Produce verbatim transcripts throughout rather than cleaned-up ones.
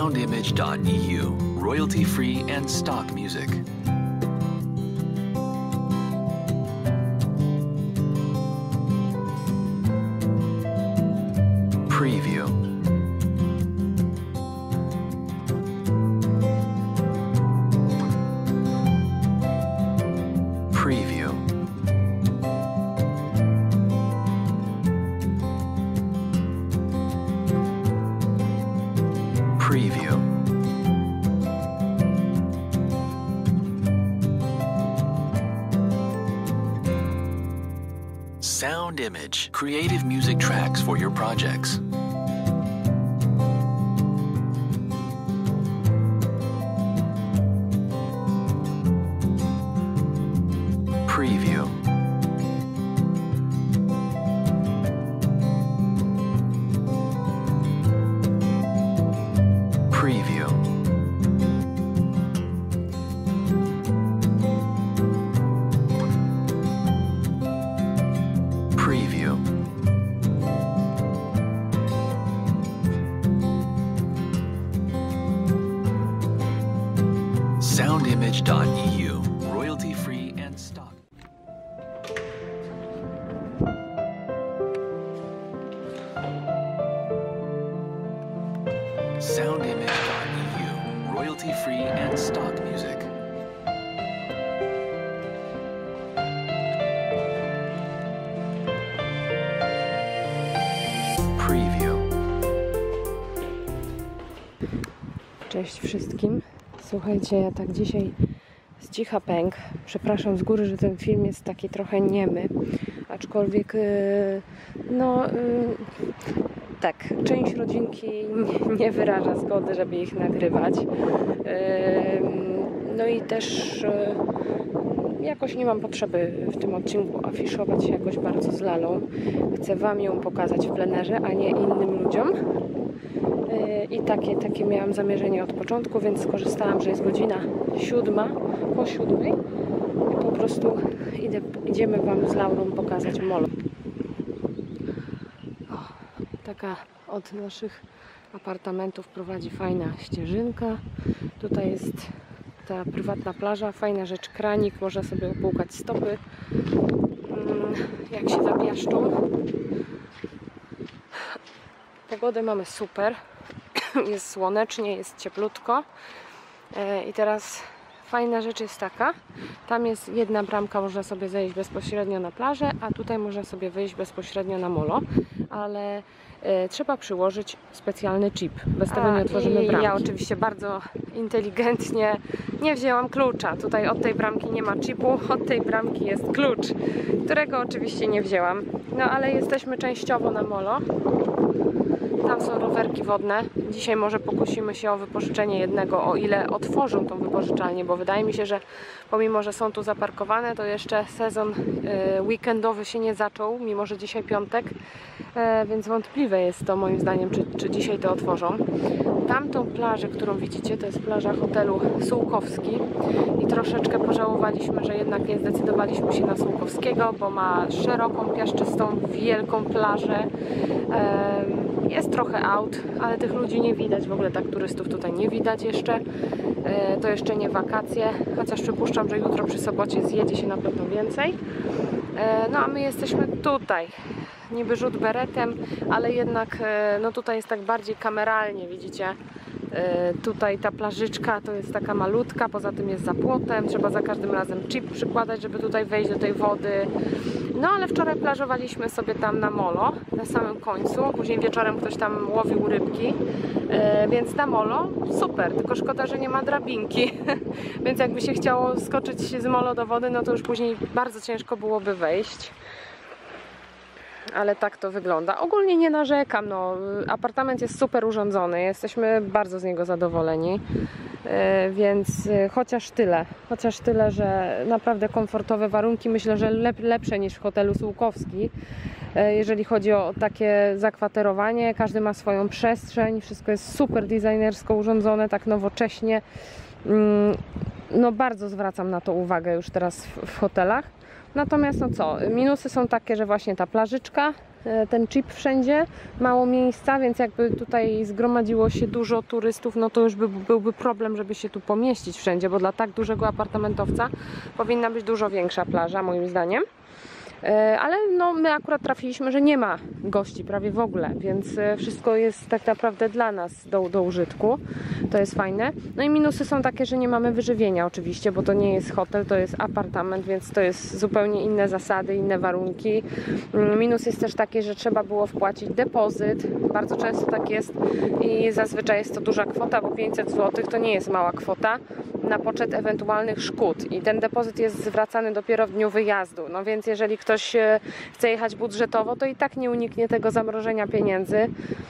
soundimage dot e u, royalty-free and stock music. Preview. Preview. Preview. Soundimage, creative music tracks for your projects. Preview. Preview. Preview. soundimage dot e u, royalty-free and stock. soundimage dot e u, royalty-free and stock music. Preview. Cześć wszystkim. Słuchajcie, ja tak dzisiaj z cicha pęk. Przepraszam z góry, że ten film jest taki trochę niemy, aczkolwiek yy, no yy, tak, część rodzinki nie, nie wyraża zgody, żeby ich nagrywać. Yy, no i też yy, jakoś nie mam potrzeby w tym odcinku afiszować się jakoś bardzo z Lalą. Chcę Wam ją pokazać w plenerze, a nie innym ludziom. I takie, takie miałam zamierzenie od początku, więc skorzystałam, że jest godzina siódma, po siódmej i po prostu idę, idziemy Wam z Laurą pokazać molo. O, taka od naszych apartamentów prowadzi fajna ścieżynka. Tutaj jest ta prywatna plaża, fajna rzecz, kranik, można sobie opłukać stopy, jak się zapiaszczą. Pogodę mamy super. Jest słonecznie, jest cieplutko. I teraz fajna rzecz jest taka, tam jest jedna bramka, można sobie zejść bezpośrednio na plażę, a tutaj można sobie wyjść bezpośrednio na molo, ale e, trzeba przyłożyć specjalny chip, bez tego nie otworzymy bramki. Ja oczywiście bardzo inteligentnie nie wzięłam klucza, tutaj od tej bramki nie ma chipu, od tej bramki jest klucz, którego oczywiście nie wzięłam, no ale jesteśmy częściowo na molo. Tam są rowerki wodne. Dzisiaj może pokusimy się o wypożyczenie jednego, o ile otworzą tą wypożyczalnię, bo wydaje mi się, że pomimo, że są tu zaparkowane, to jeszcze sezon y, weekendowy się nie zaczął, mimo że dzisiaj piątek, y, więc wątpliwe jest to moim zdaniem, czy, czy dzisiaj to otworzą. Tamtą plażę, którą widzicie, to jest plaża hotelu Sułkowski i troszeczkę pożałowaliśmy, że jednak nie zdecydowaliśmy się na Sułkowskiego, bo ma szeroką, piaszczystą, wielką plażę. Y, Jest trochę aut, ale tych ludzi nie widać, w ogóle tak turystów tutaj nie widać jeszcze. To jeszcze nie wakacje, chociaż przypuszczam, że jutro przy sobocie zjedzie się na pewno więcej. No a my jesteśmy tutaj, niby rzut beretem, ale jednak no tutaj jest tak bardziej kameralnie, widzicie. Tutaj ta plażyczka to jest taka malutka, poza tym jest za płotem, trzeba za każdym razem chip przykładać, żeby tutaj wejść do tej wody. No ale wczoraj plażowaliśmy sobie tam na molo, na samym końcu, później wieczorem ktoś tam łowił rybki, więc na molo super, tylko szkoda, że nie ma drabinki, więc jakby się chciało skoczyć z molo do wody, no to już później bardzo ciężko byłoby wejść. Ale tak to wygląda. Ogólnie nie narzekam, no, apartament jest super urządzony, jesteśmy bardzo z niego zadowoleni, yy, więc yy, chociaż tyle, chociaż tyle, że naprawdę komfortowe warunki, myślę, że lep, lepsze niż w hotelu Sułkowski, yy, jeżeli chodzi o takie zakwaterowanie, każdy ma swoją przestrzeń, wszystko jest super designersko urządzone, tak nowocześnie, yy, no bardzo zwracam na to uwagę już teraz w, w hotelach. Natomiast no co, minusy są takie, że właśnie ta plażyczka ten chip wszędzie, mało miejsca, więc jakby tutaj zgromadziło się dużo turystów, no to już by, byłby problem, żeby się tu pomieścić wszędzie, bo dla tak dużego apartamentowca powinna być dużo większa plaża, moim zdaniem. Ale no, my akurat trafiliśmy, że nie ma gości prawie w ogóle, więc wszystko jest tak naprawdę dla nas do, do użytku. To jest fajne. No i minusy są takie, że nie mamy wyżywienia oczywiście, bo to nie jest hotel, to jest apartament, więc to jest zupełnie inne zasady, inne warunki. Minus jest też taki, że trzeba było wpłacić depozyt. Bardzo często tak jest i zazwyczaj jest to duża kwota, bo pięćset złotych to nie jest mała kwota na poczet ewentualnych szkód i ten depozyt jest zwracany dopiero w dniu wyjazdu. No więc jeżeli ktoś chce jechać budżetowo, to i tak nie uniknie tego zamrożenia pieniędzy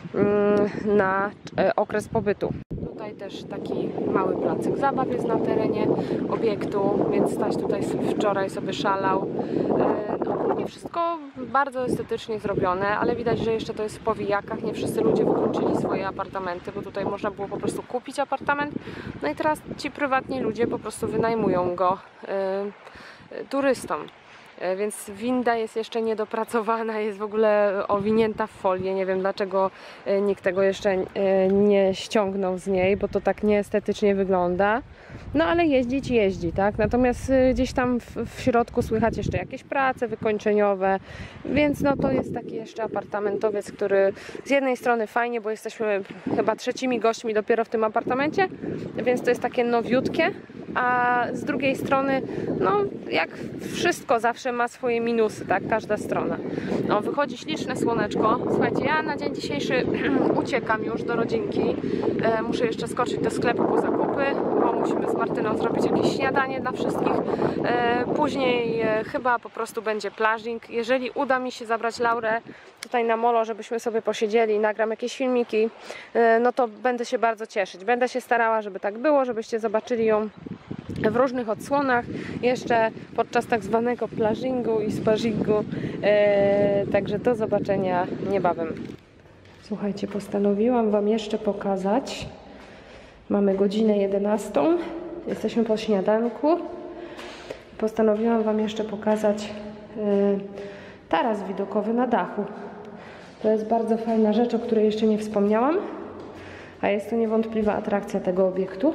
na okres pobytu. Tutaj też taki mały placyk zabaw jest na terenie obiektu, więc Staś tutaj wczoraj sobie szalał. Ogólnie wszystko bardzo estetycznie zrobione, ale widać, że jeszcze to jest w powijakach. Nie wszyscy ludzie wykończyli swoje apartamenty, bo tutaj można było po prostu kupić apartament. No i teraz ci prywatni ludzie po prostu wynajmują go yy, turystom. Więc winda jest jeszcze niedopracowana, jest w ogóle owinięta w folię. Nie wiem, dlaczego nikt tego jeszcze nie ściągnął z niej, bo to tak nieestetycznie wygląda. No ale jeździć jeździ, tak? Natomiast gdzieś tam w, w środku słychać jeszcze jakieś prace wykończeniowe, więc no to jest taki jeszcze apartamentowiec, który z jednej strony fajnie, bo jesteśmy chyba trzecimi gośćmi dopiero w tym apartamencie, więc to jest takie nowiutkie, a z drugiej strony, no jak wszystko zawsze ma swoje minusy, tak? Każda strona. No, wychodzi śliczne słoneczko. Słuchajcie, ja na dzień dzisiejszy uciekam już do rodzinki. E, muszę jeszcze skoczyć do sklepu po zakupy, bo musimy z Martyną zrobić jakieś śniadanie dla wszystkich. E, później e, chyba po prostu będzie plażing. Jeżeli uda mi się zabrać Laurę tutaj na molo, żebyśmy sobie posiedzieli i nagram jakieś filmiki, e, no to będę się bardzo cieszyć. Będę się starała, żeby tak było, żebyście zobaczyli ją w różnych odsłonach, jeszcze podczas tak zwanego plażingu i spażingu. E, także do zobaczenia niebawem. Słuchajcie, postanowiłam Wam jeszcze pokazać. Mamy godzinę jedenastą. Jesteśmy po śniadanku. Postanowiłam Wam jeszcze pokazać e, taras widokowy na dachu. To jest bardzo fajna rzecz, o której jeszcze nie wspomniałam, a jest to niewątpliwa atrakcja tego obiektu.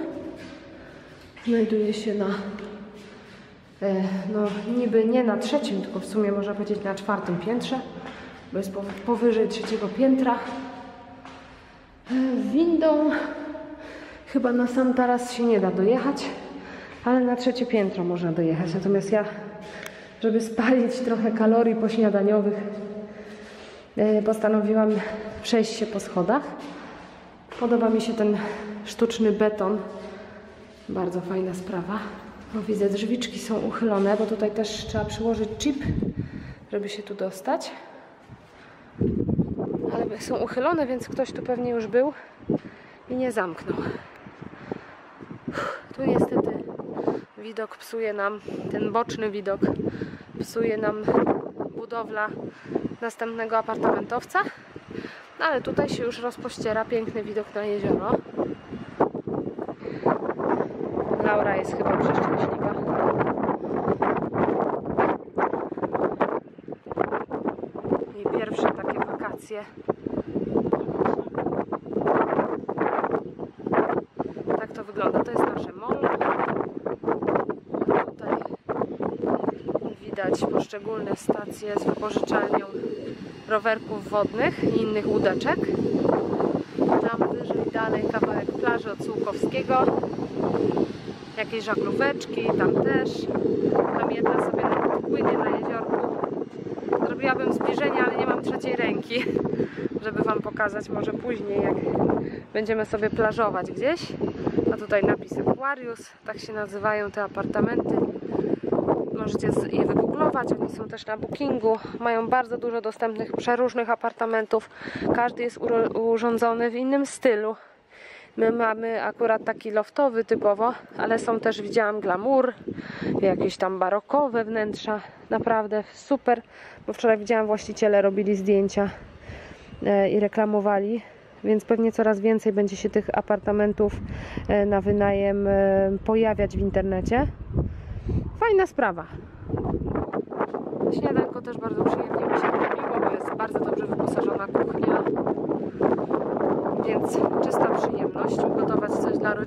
Znajduje się na, no niby nie na trzecim, tylko w sumie można powiedzieć na czwartym piętrze, bo jest powyżej trzeciego piętra. Windą chyba na sam taras się nie da dojechać, ale na trzecie piętro można dojechać. Natomiast ja, żeby spalić trochę kalorii pośniadaniowych, postanowiłam przejść się po schodach. Podoba mi się ten sztuczny beton. Bardzo fajna sprawa. O, widzę, drzwiczki są uchylone, bo tutaj też trzeba przyłożyć chip, żeby się tu dostać. Ale są uchylone, więc ktoś tu pewnie już był i nie zamknął. Tu niestety widok psuje nam, ten boczny widok psuje nam budowla następnego apartamentowca. No, ale tutaj się już rozpościera piękny widok na jezioro. Laura jest chyba przeszczęśliwa. I pierwsze takie wakacje. Tak to wygląda. To jest nasze molo. Tutaj widać poszczególne stacje z wypożyczalnią rowerków wodnych i innych łódeczek. Tam wyżej dalej kawałek plaży od Sułkowskiego. Jakieś żaglóweczki, tam też. Tam jedna sobie płynie na jeziorku. Zrobiłabym zbliżenie, ale nie mam trzeciej ręki, żeby Wam pokazać może później, jak będziemy sobie plażować gdzieś. A tutaj napis Aquarius, tak się nazywają te apartamenty. Możecie je wygooglować, oni są też na bookingu. Mają bardzo dużo dostępnych, przeróżnych apartamentów. Każdy jest urządzony w innym stylu. My mamy akurat taki loftowy typowo, ale są też, widziałam, glamour, jakieś tam barokowe wnętrza. Naprawdę super, bo wczoraj widziałam, właściciele robili zdjęcia i reklamowali, więc pewnie coraz więcej będzie się tych apartamentów na wynajem pojawiać w internecie. Fajna sprawa. Śniadanko też bardzo przyjemnie mi się robiło, bo jest bardzo dobrze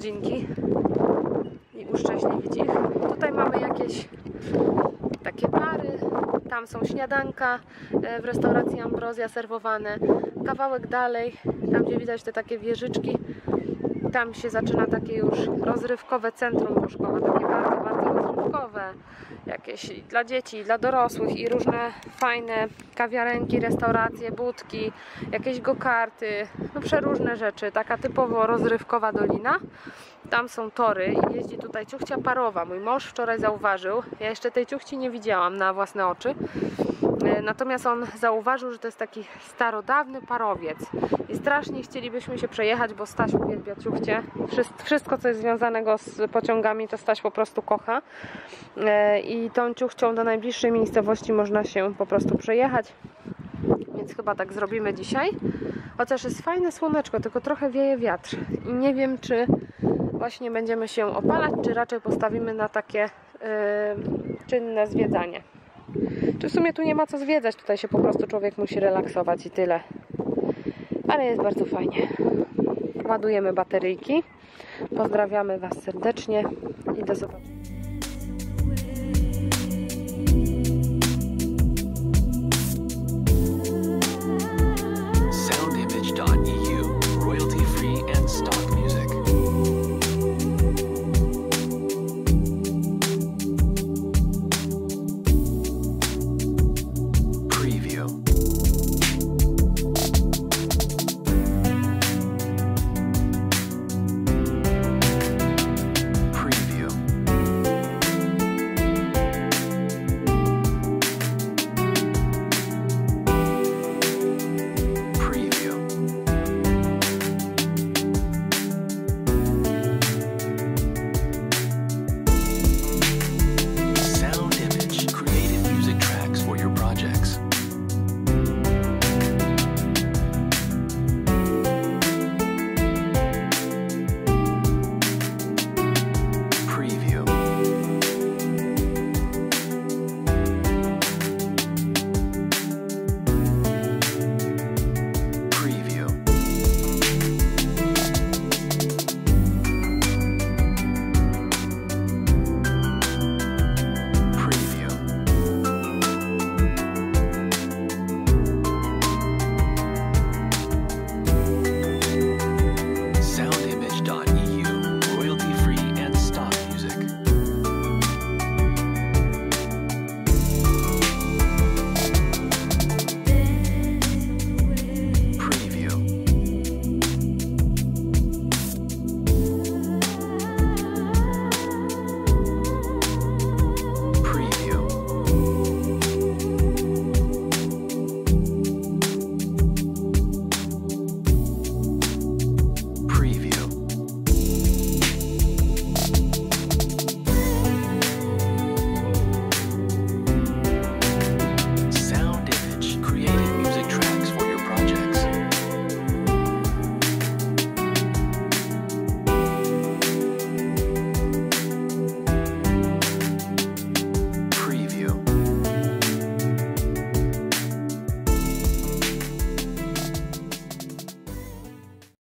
godzinki i uszczęśliwić ich. Tutaj mamy jakieś takie bary, tam są śniadanka w restauracji Ambrozja serwowane. Kawałek dalej, tam gdzie widać te takie wieżyczki, tam się zaczyna takie już rozrywkowe centrum łóżkowe, takie bardzo, bardzo rozrywkowe, jakieś dla dzieci, dla dorosłych i różne fajne kawiarenki, restauracje, budki, jakieś go-karty, no przeróżne rzeczy, taka typowo rozrywkowa dolina. Tam są tory i jeździ tutaj ciuchcia parowa. Mój mąż wczoraj zauważył, ja jeszcze tej ciuchci nie widziałam na własne oczy, natomiast on zauważył, że to jest taki starodawny parowiec i strasznie chcielibyśmy się przejechać, bo Staś uwielbia ciuchcie. Wszystko, co jest związanego z pociągami, to Staś po prostu kocha i tą ciuchcią do najbliższej miejscowości można się po prostu przejechać, więc chyba tak zrobimy dzisiaj. Chociaż jest fajne słoneczko, tylko trochę wieje wiatr i nie wiem, czy właśnie będziemy się opalać, czy raczej postawimy na takie yy, czynne zwiedzanie. Czy w sumie tu nie ma co zwiedzać, tutaj się po prostu człowiek musi relaksować i tyle. Ale jest bardzo fajnie. Ładujemy bateryjki. Pozdrawiamy Was serdecznie i do zobaczenia.